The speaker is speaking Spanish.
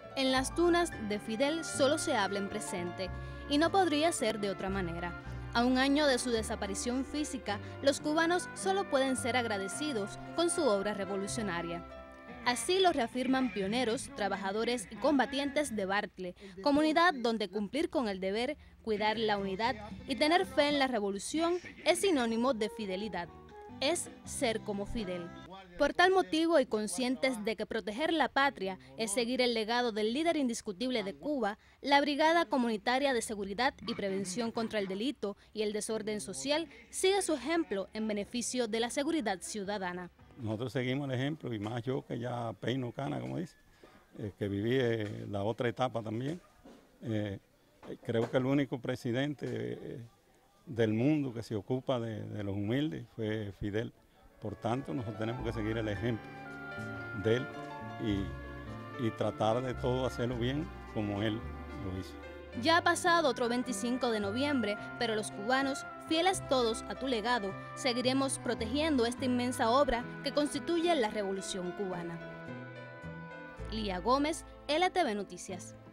En las tunas de Fidel solo se habla en presente, y no podría ser de otra manera. A un año de su desaparición física, los cubanos solo pueden ser agradecidos con su obra revolucionaria. Así lo reafirman pioneros, trabajadores y combatientes de Bartle, comunidad donde cumplir con el deber, cuidar la unidad y tener fe en la revolución es sinónimo de fidelidad. Es ser como Fidel. Por tal motivo y conscientes de que proteger la patria es seguir el legado del líder indiscutible de Cuba, la Brigada Comunitaria de Seguridad y Prevención contra el Delito y el Desorden Social sigue su ejemplo en beneficio de la seguridad ciudadana. Nosotros seguimos el ejemplo, y más yo que ya peino cana, como dice, que viví la otra etapa también. Creo que el único presidente del mundo que se ocupa de los humildes fue Fidel. Por tanto, nosotros tenemos que seguir el ejemplo de él y tratar de todo hacerlo bien como él lo hizo. Ya ha pasado otro 25 de noviembre, pero los cubanos, fieles todos a tu legado, seguiremos protegiendo esta inmensa obra que constituye la Revolución Cubana. Lía Gómez, LTV Noticias.